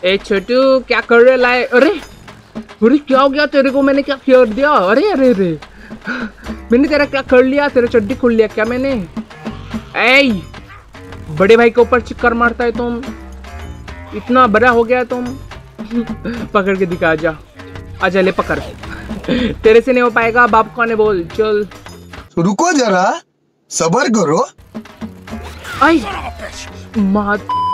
ए छोटू क्या कर रहे लाए? अरे अरे क्या हो गया तेरे को? मैंने क्या कर दिया? अरे अरे अरे मैंने तेरा क्या कर लिया? तेरा चड्डी खोल लिया क्या मैंने? ऐ बड़े भाई के ऊपर चिक्कर मारता है तुम? इतना बड़ा हो गया तुम? पकड़ के दिखा, आजा आजा, ले पकड़। तेरे से नहीं हो पाएगा, बाप को ने बोल। चल रुको जरा, सबर करो। आई माँ